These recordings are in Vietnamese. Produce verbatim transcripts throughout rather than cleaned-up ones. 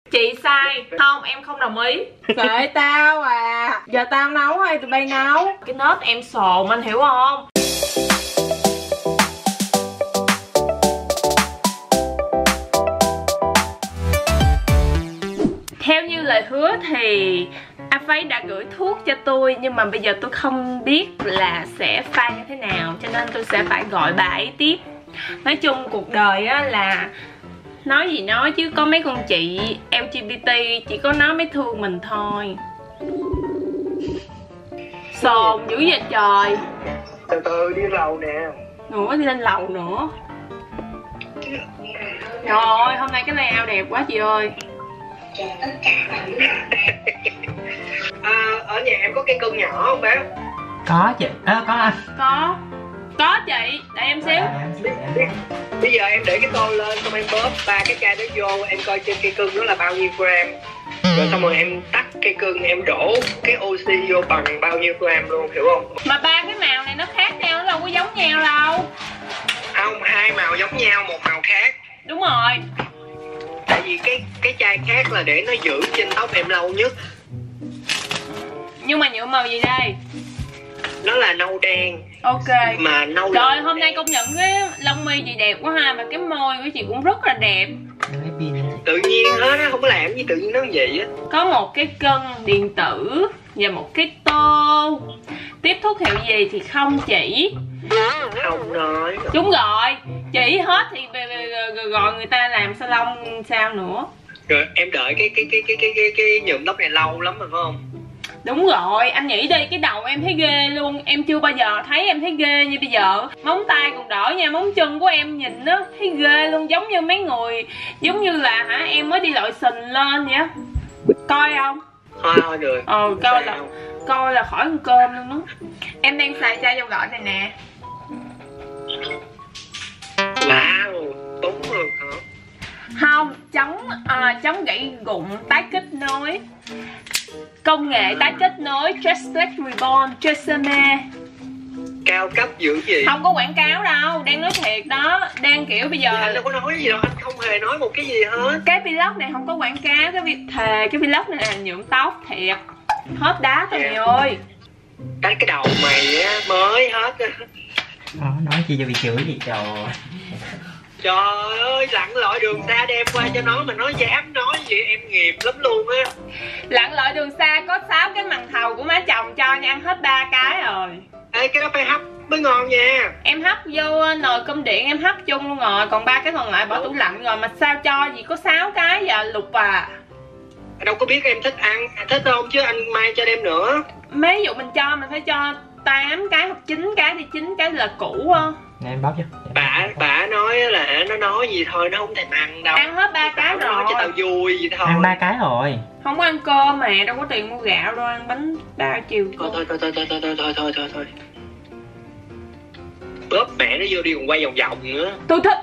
Chị sai. Không, em không đồng ý. Kệ tao à. Giờ tao nấu hay tụi bay nấu? Cái nết em sồn anh hiểu không? Theo như lời hứa thì anh Phấy đã gửi thuốc cho tôi, nhưng mà bây giờ tôi không biết là sẽ pha như thế nào, cho nên tôi sẽ phải gọi bà ấy tiếp. Nói chung cuộc đời á là nói gì nói chứ có mấy con chị lờ giê bê tê chỉ có nói mới thương mình thôi. Sồn dữ vậy trời. Từ từ đi lầu nè. Nữa đi lên lầu nữa. Trời ơi, hôm nay cái layout đẹp quá chị ơi. À, ở nhà em có cây cân nhỏ không bé? Có chị, à, có anh. Có. Có chị, để em xíu. Bây giờ em để cái tô lên xong em bóp ba cái chai đó vô, em coi trên cây cưng đó là bao nhiêu gram. Rồi xong rồi em tắt cây cưng, em đổ cái oxy vô bằng bao nhiêu gram luôn, hiểu không? Mà ba cái màu này nó khác nhau, nó đâu có giống nhau đâu. Không, hai màu giống nhau, một màu khác. Đúng rồi. Tại vì cái cái chai khác là để nó giữ trên tóc em lâu nhất. Nhưng mà nhuộm màu gì đây? Nó là nâu đen. Ok. Mà nâu. Trời, hôm nay công nhận cái lông mi chị đẹp quá ha. Mà cái môi của chị cũng rất là đẹp. Tự nhiên hết á, không có làm gì tự nhiên nó như vậy á. Có một cái cân điện tử và một cái tô. Tiếp thuốc hiệu gì thì không chỉ. Không nói. Đúng rồi. Chỉ hết thì gọi người ta làm salon sao nữa. Rồi em đợi cái cái cái cái cái cái, cái nhuộm tóc này lâu lắm rồi phải không? Đúng rồi, anh nghĩ đi, cái đầu em thấy ghê luôn. Em chưa bao giờ thấy em thấy ghê như bây giờ. Móng tay còn đỡ nha, móng chân của em nhìn nó thấy ghê luôn. Giống như mấy người, giống như là hả em mới đi lội sình lên vậy á. Coi không? Thôi thôi được. Ờ, coi là coi là khỏi ăn cơm luôn đó. Em đang xài chai dầu gội này nè. Wow, đúng rồi hả? Không, chống à, chống gãy gụng, tái kết nối. Công nghệ tái kết nối Treslex Reborn Tresemme. Cao cấp dữ gì? Không có quảng cáo đâu, đang nói thiệt đó. Đang kiểu bây giờ anh đâu có nói gì đâu, anh không hề nói một cái gì hết. Cái vlog này không có quảng cáo, cái việc thề cái vlog này là nhuộm tóc thiệt. Hết đá thôi mày ơi. Đánh cái đầu mày á mới hết á. Ờ, nói chi cho bị chửi gì trời. Trời ơi, lặn lội đường xa đem qua cho nó mà nó dám nói gì em nghiệp lắm luôn á. Lặn lội đường xa có sáu cái màn thầu của má chồng cho nha, ăn hết ba cái rồi. Ê, cái đó phải hấp mới ngon nha. Em hấp vô nồi cơm điện em hấp chung luôn rồi, còn ba cái còn lại bỏ tủ lạnh rồi. Mà sao cho gì có sáu cái giờ Lục à. Đâu có biết em thích ăn, thích không chứ anh mai cho đem nữa. Mấy vụ mình cho mình phải cho tám cái hoặc chín cái thì chín cái là cũ không? Nè em bóp cho. Bà bà nói là nó nói gì thôi, nó không thèm ăn đâu. Ăn hết ba cái rồi. Nói cho tao vui vậy thôi. Ăn ba cái rồi. Không có ăn cơm mà, đâu có tiền mua gạo đâu, ăn bánh đa chiều. Thôi thôi thôi thôi thôi thôi thôi thôi thôi thôi. Bóp mẹ nó vô đi còn quay vòng vòng nữa. Tôi thích.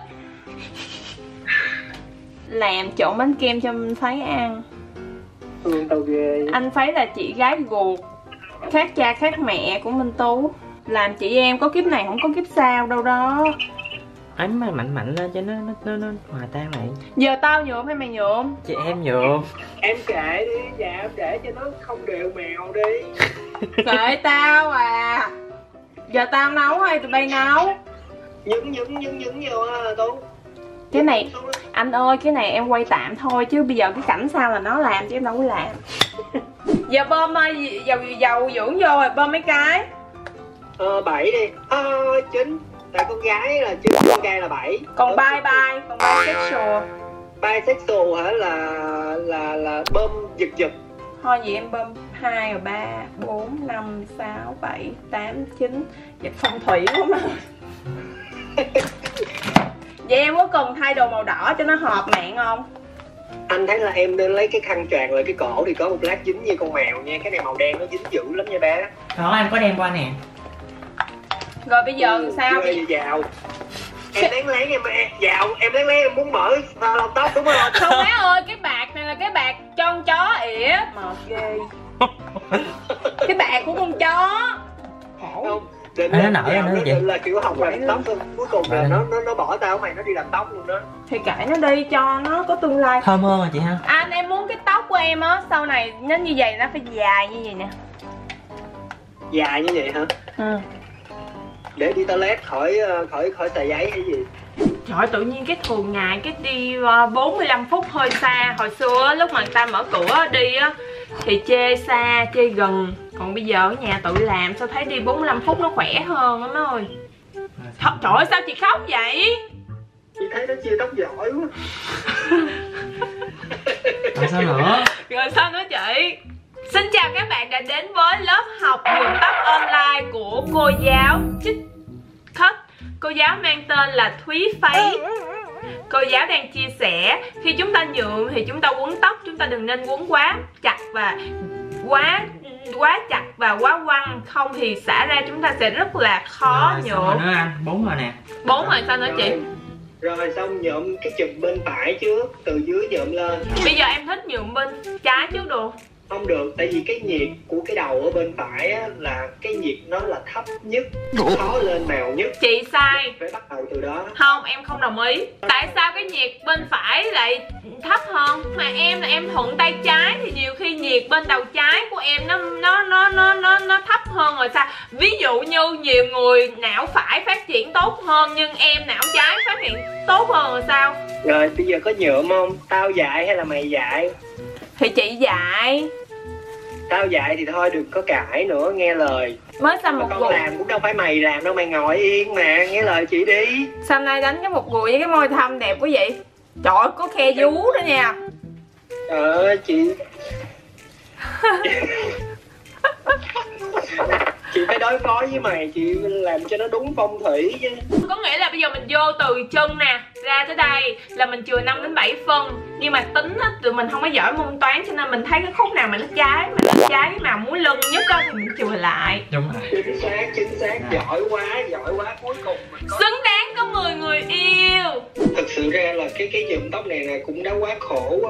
Làm trộn bánh kem cho anh Phấy ăn. Thương tao ghê. Anh Phấy là chị gái ruột, khác cha khác mẹ của Minh Tú. Làm chị em có kiếp này không có kiếp sau đâu đó. Ấn mà mạnh mạnh lên cho nó nó nó, nó hòa tan lại. Giờ tao nhuộm hay mày nhuộm? Chị em nhuộm. Em kệ đi, dạ em để cho nó không đều mèo đi. Kệ tao à. Giờ tao nấu hay tụi bay nấu? Nhấn nhấn nhấn nhấn vô á Tú. Cái này, anh ơi cái này em quay tạm thôi chứ bây giờ cái cảnh sao là nó làm chứ em đâu có làm. Giờ bơm dầu dầu dưỡng vô rồi bơm mấy cái. Ờ bảy đi. Ờ chín. Tại con gái là chín, con trai là bảy. Còn bye bye, còn bisexual. Bisexual hả là là là bơm giật giật. Thôi gì em bơm hai rồi ba, bốn, năm, sáu, bảy, tám, chín. Vậy phong thủy quá mà. Vậy em có cần thay đồ màu đỏ cho nó hợp mạng không? Anh thấy là em nên lấy cái khăn choàng lại cái cổ thì có một lát dính như con mèo nha. Cái này màu đen nó dính dữ lắm nha bé. Đó anh có đem qua nè. Rồi bây giờ ừ, sao? Bây giờ vào. Em lén lén em vào, em lén lén em muốn mở lông tóc đúng không? Không má ơi, cái bạc này là cái bạc cho con chó ỉa. Mệt ghê. Cái bạc của con chó. Khổ. Không. Định à, nó nở ra nữa chị. Là kiểu học làm tóc thôi. Cuối cùng là nó nó nó bỏ tao mày nó đi làm tóc luôn đó. Thì kệ nó đi cho nó có tương lai. Thơm hơn rồi chị ha. Anh em muốn em á, sau này nó như vậy nó phải dài như vậy nè. Dài như vậy hả? Ừ. Để đi toilet khỏi khỏi khỏi tờ giấy hay gì? Trời ơi, tự nhiên cái thường ngày cái đi bốn mươi lăm phút hơi xa. Hồi xưa lúc mà người ta mở cửa đi á thì chê xa, chê gần. Còn bây giờ ở nhà tự làm sao thấy đi bốn mươi lăm phút nó khỏe hơn á má ơi. Th Trời ơi, sao chị khóc vậy? Chị thấy nó chia tóc giỏi quá. Rồi sao nữa? Rồi sao nữa chị? Xin chào các bạn đã đến với lớp học nhuộm tóc online của cô giáo Chích Khất. Cô giáo mang tên là Thúy Phấy. Cô giáo đang chia sẻ khi chúng ta nhuộm thì chúng ta quấn tóc, chúng ta đừng nên quấn quá chặt và quá quá chặt và quá quăng, không thì xả ra chúng ta sẽ rất là khó rồi, nhuộm. xong rồi nữa anh, bốn rồi nè. Bốn rồi sao nữa chị? Rồi xong nhuộm cái chùm bên phải trước, từ dưới nhuộm lên. Bây giờ em thích nhuộm bên trái trước được. Không được, tại vì cái nhiệt của cái đầu ở bên phải á, là cái nhiệt nó là thấp nhất, khó lên màu nhất. Chị sai. Phải bắt đầu từ đó. Không, em không đồng ý. Tại sao cái nhiệt bên phải lại thấp hơn? Mà em là em thuận tay trái thì nhiều khi nhiệt bên đầu trái của em nó nó nó nó nó, nó thấp hơn rồi sao? Ví dụ như nhiều người não phải phát triển tốt hơn nhưng em não trái phát triển tốt hơn rồi sao? Rồi bây giờ có nhuộm không? Tao dạy hay là mày dạy? Thì chị dạy. Tao dạy thì thôi đừng có cãi nữa, nghe lời. Mới xăm một con gùi. làm cũng đâu phải mày làm đâu, mày ngồi yên mà, nghe lời chị đi. Sao nay đánh cái một gùi với cái môi thâm đẹp quá vậy? Trời ơi, có khe vú nữa nha. Ờ chị chị phải đối phó với mày, chị làm cho nó đúng phong thủy chứ. Có nghĩa là bây giờ mình vô từ chân nè ra tới đây là mình chừa năm đến bảy phân. Nhưng mà tính á, tụi mình không có giỏi môn toán cho nên mình thấy cái khúc nào mà nó trái, mà nó trái cái màu múi lưng nhất á thì mình chừa lại. Đúng rồi. Chính xác, chính xác, giỏi quá, giỏi quá, cuối cùng mình có... Xứng đáng có mười người yêu. Thực sự ra là cái cái nhuộm tóc này là cũng đã quá khổ uh,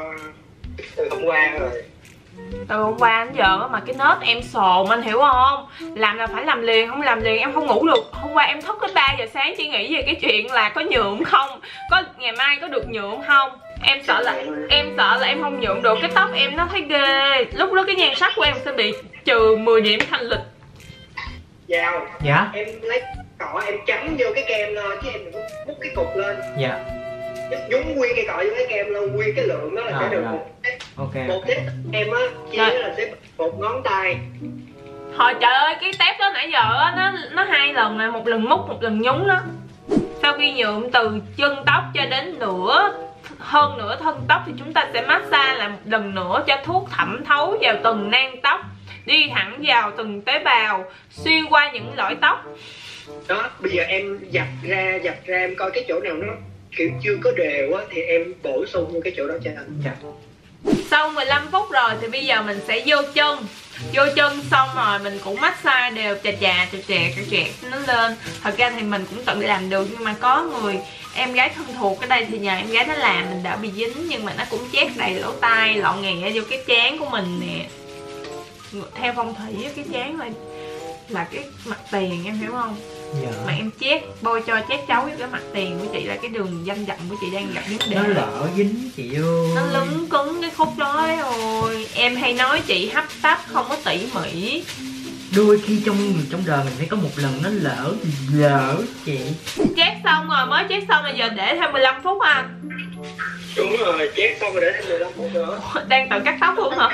từ hôm qua rồi. Từ hôm qua đến giờ mà cái nết em sồn, anh hiểu không? Làm là phải làm liền, không làm liền em không ngủ được. Hôm qua em thức tới ba giờ sáng chỉ nghĩ về cái chuyện là có nhuộm không, có ngày mai có được nhuộm không. Em sợ là em sợ là em không nhuộm được, cái tóc em nó thấy ghê. Lúc đó cái nhan sắc của em sẽ bị trừ mười điểm thanh lịch. Giao. Dạ. Em lấy cọ em chấm vô cái kem thôi chứ em đừng có múc cái cục lên. Dạ. Nhúng nguyên cái cọ vô cái kem luôn, nguyên cái lượng đó là sẽ được một tép. Ok. Một tép em á, chia là sẽ một ngón tay. Hồi trời ơi, cái tép đó nãy giờ á, nó nó hai lần là một lần múc một lần nhúng đó. Sau khi nhuộm từ chân tóc cho đến nửa hơn nửa thân tóc thì chúng ta sẽ massage lại một lần nữa cho thuốc thẩm thấu vào từng nang tóc, đi thẳng vào từng tế bào, xuyên qua những lõi tóc. Đó, bây giờ em dập ra, dập ra em coi cái chỗ nào nó kiểu chưa có đều á thì em bổ sung vô cái chỗ đó cho anh. Dạ. Sau mười lăm phút rồi thì bây giờ mình sẽ vô chân. Vô chân xong rồi mình cũng massage đều chà chà chà chà chà chà nó lên. Thật ra thì mình cũng tự làm được nhưng mà có người em gái thân thuộc ở đây thì nhờ em gái nó làm mình đỡ bị dính. Nhưng mà nó cũng chét đầy lỗ tai, lọ nghè vô cái trán của mình nè. Theo phong thủy cái trán là là cái mặt tiền, em hiểu không? Dạ. Mà em chét bôi cho chét chấu với cái mặt tiền của chị là cái đường danh dặm của chị đang gặp vấn đề. Nó lỡ dính chị ơi. Nó lấn cứng cái khúc đó đấy rồi. Em hay nói chị hấp tấp không có tỉ mỉ. Đôi khi trong trong đời mình phải có một lần nó lỡ lỡ chị. Chét xong rồi, mới chét xong là giờ để thêm mười lăm phút anh. Đúng rồi, chét xong rồi để thêm mười lăm phút nữa. Đang tự cắt tóc luôn hả?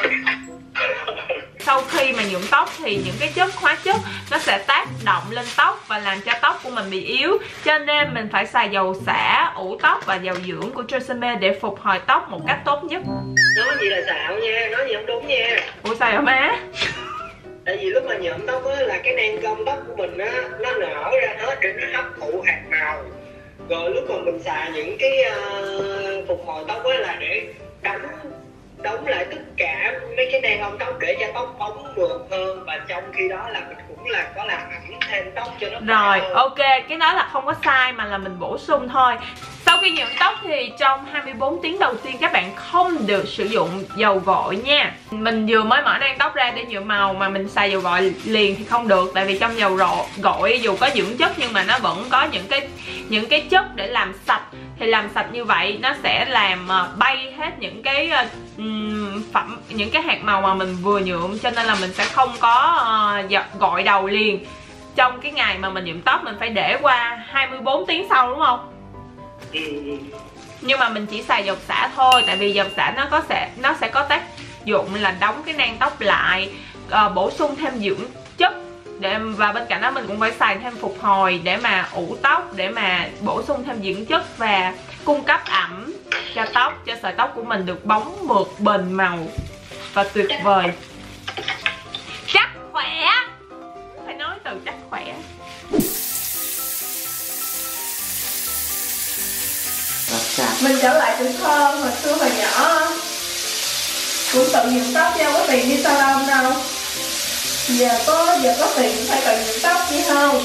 Sau khi mà nhuộm tóc thì những cái chất hóa chất nó sẽ tác động lên tóc và làm cho tóc của mình bị yếu. Cho nên mình phải xài dầu xả, ủ tóc và dầu dưỡng của Tresemme để phục hồi tóc một cách tốt nhất. Nói gì là xạo nha, nói gì không đúng nha. Ủa sao vậy má? Tại vì lúc mà nhuộm tóc á là cái nang gông tóc của mình á nó nở ra hết để nó hấp thụ hạt màu. Rồi lúc mà mình xài những cái uh, phục hồi tóc á là để đóng đóng lại tất cả mấy cái nang gông tóc để cho tóc bóng mượt hơn, và trong khi đó là mình cũng là có làm ẩm thêm tóc cho nó rồi hơn. Ok, cái đó là không có sai mà là mình bổ sung thôi. Sau khi nhuộm tóc thì trong hai mươi bốn tiếng đầu tiên các bạn không được sử dụng dầu gội nha. Mình vừa mới mở nang tóc ra để nhuộm màu mà mình xài dầu gội liền thì không được. Tại vì trong dầu gội dù có dưỡng chất nhưng mà nó vẫn có những cái những cái chất để làm sạch. Thì làm sạch như vậy nó sẽ làm bay hết những cái nhuộm phẩm, những cái hạt màu mà mình vừa nhuộm, cho nên là mình sẽ không có uh, gội đầu liền. Trong cái ngày mà mình nhuộm tóc mình phải để qua hai mươi bốn tiếng sau đúng không? Ừ. Nhưng mà mình chỉ xài dầu xả thôi, tại vì dầu xả nó có sẽ nó sẽ có tác dụng là đóng cái nang tóc lại, uh, bổ sung thêm dưỡng chất để, và bên cạnh đó mình cũng phải xài thêm phục hồi để mà ủ tóc, để mà bổ sung thêm dưỡng chất và cung cấp ẩm cho tóc, cho sợi tóc của mình được bóng mượt, bền màu và tuyệt vời. Chắc khỏe, phải nói từ chắc khỏe. Mình trở lại tuổi thơ hồi xưa hồi nhỏ, cũng tự nhuộm tóc chứ đâu có tiền đi salon đâu. Giờ có giờ có tiền phải tự nhuộm tóc chứ không.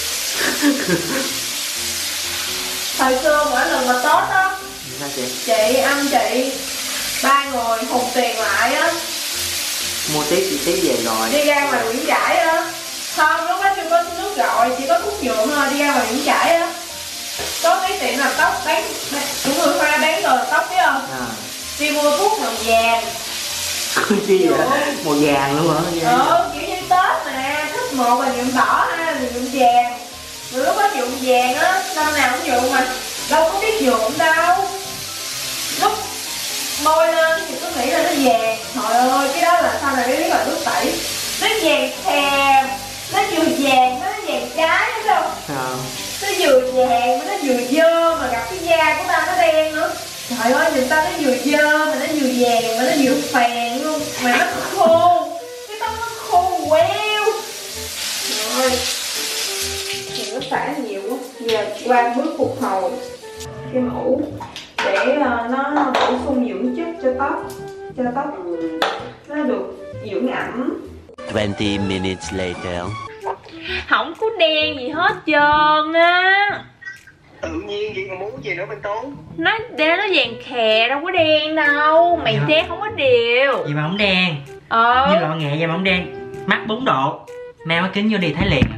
Hồi xưa mỗi lần mà Tết á, chị anh chị ba người hùng tiền lại á, mua tí chị tí về rồi đi ra ngoài Nguyễn Trãi á. Không, lúc đó chưa có nước gội, chỉ có thuốc nhuộm thôi. Đi ra ngoài Nguyễn Trãi á, có cái tiệm làm tóc bán, cũng người Hoa bán đồ tóc biết không? À. Đi mua thuốc màu vàng. Chi vậy? Màu vàng luôn hả? Ừ, kiểu như Tết mà thích một là nhuộm đỏ ha, là nhuộm vàng. Rồi lúc đó nhuộm vàng á, năm nào cũng nhuộm mà đâu có biết nhuộm đâu. Lúc bôi lên thì cứ nghĩ là nó vàng. Trời ơi, cái đó là sau này mới biết là nước tẩy. Nó vàng thèm, nó vừa vàng, nó vàng trái đúng không? À. Nó vừa vàng mà nó vừa dơ, mà gặp cái da của ta nó đen nữa. Trời ơi, nhìn ta nó vừa dơ mà nó vừa vàng mà nó vừa phèn luôn. Mà nó khô, cái tóc nó khô queo. Rồi thì nó xả nhiều quá. Giờ qua bước phục hồi cái mũ để uh, nó bổ sung dưỡng chất cho tóc, cho tóc nó được dưỡng ẩm. twenty minutes later. Không có đen gì hết trơn á. Tự nhiên vậy còn muốn gì nữa bên Tú? Nó đen, nó vàng khè, đâu có đen đâu. Mày dạ. đen không có đều. Vậy mà không đen. Ờ. Như gọn nhẹ vậy mà không đen. Mắt bốn độ. Mang cái kính vô đi thấy liền.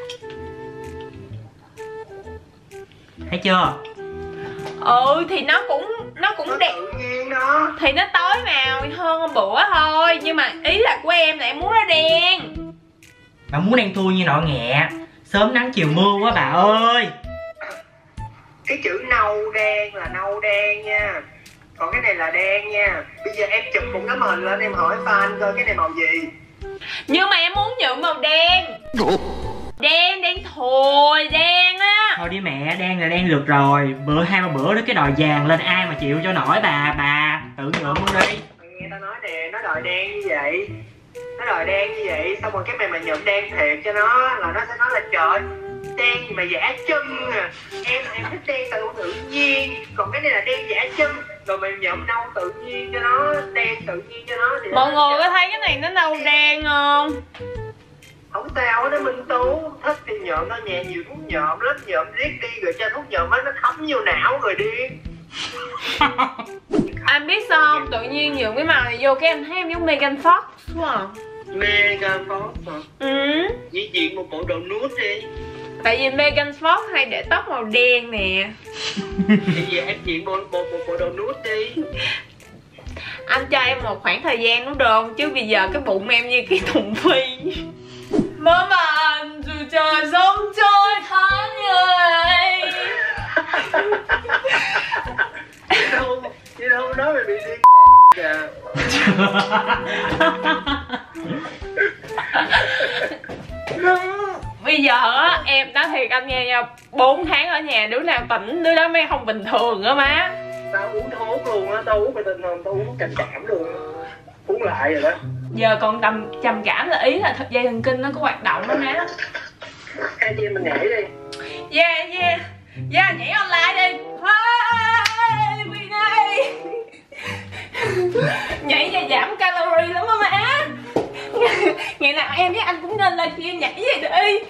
Thấy chưa? Ừ thì nó cũng nó cũng nó đẹp. Tự nhiên đó. Thì nó tối màu hơn hôm bữa thôi. Nhưng mà ý là của em là em muốn nó đen. Bà muốn đen thui như nọ nhẹ. Sớm nắng chiều mưa quá bà ơi. Cái chữ nâu đen là nâu đen nha. Còn cái này là đen nha. Bây giờ em chụp một cái mền lên em hỏi fan coi cái này màu gì. Nhưng mà em muốn nhuộm màu đen. Đen, đen thùi, đen á. Thôi đi mẹ, đen là đen được rồi. Bữa hai ba bữa đó cái đòi vàng lên ai mà chịu cho nổi bà. Bà tự nhuộm luôn đi. Nghe tao nói nè, nó đòi đen như vậy. Nó đòi đen như vậy. Xong rồi cái mày mà nhuộm đen thiệt cho nó là nó sẽ nói là trời, đen gì mà giả chân à. Em em thích đen tự tự nhiên. Còn cái này là đen giả chân. Rồi mày nhuộm nâu tự nhiên cho nó, đen tự nhiên cho nó thì mọi người có thấy cái này nó nâu đen không? Không sao hết đó Minh Tú. Thích thì nhuộm nó nhẹ, nhiều thuốc nhuộm lắm. Nhuộm riết đi rồi cho thuốc nhuộm nó thấm vô não rồi điên. Anh biết sao không? Tự nhiên nhuộm cái màu này vô cái em thấy em giống Megan Fox đúng không? Megan Fox hả? Ừ. Di chuyển một bộ đồ nude đi. Tại vì Megan Fox hay để tóc màu đen nè. Bây giờ em diện bộ, bộ, bộ, bộ đồ nude đi. Anh cho em một khoảng thời gian đúng không? Chứ bây giờ cái bụng em như cái thùng phi. Mơ màng dù trời sống trôi tháng ngày. Chứ đâu, chứ đâu nói mày bị điên kìa. Bây giờ á, em nói thiệt anh nghe nha, bốn tháng ở nhà đứa nào tỉnh đứa đó mới không bình thường á má. Tao uống thuốc luôn á, tao uống phải tin không, tao uống trầm cảm luôn. Uống lại rồi đó. Giờ còn trầm trầm cảm là ý là thật dây thần kinh nó có hoạt động đó má. Hai chị em mình nhảy đi. Yeah yeah. Yeah nhảy online đi. Hey, Queen ơi. Nhảy và giảm calorie lắm á má. Ngày nào em với anh cũng nên livestream nhảy vậy đi.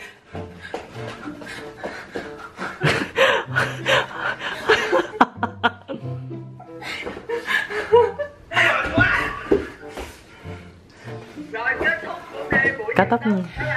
Rồi kết thúc hôm nay buổi kết thúc